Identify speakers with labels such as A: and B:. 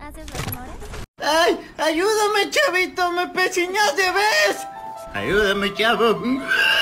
A: ¿Haces los honores?
B: ¡Ay! ¡Ayúdame, chavito! ¡Me pesiñas de vez! ¡Ayúdame, chavo!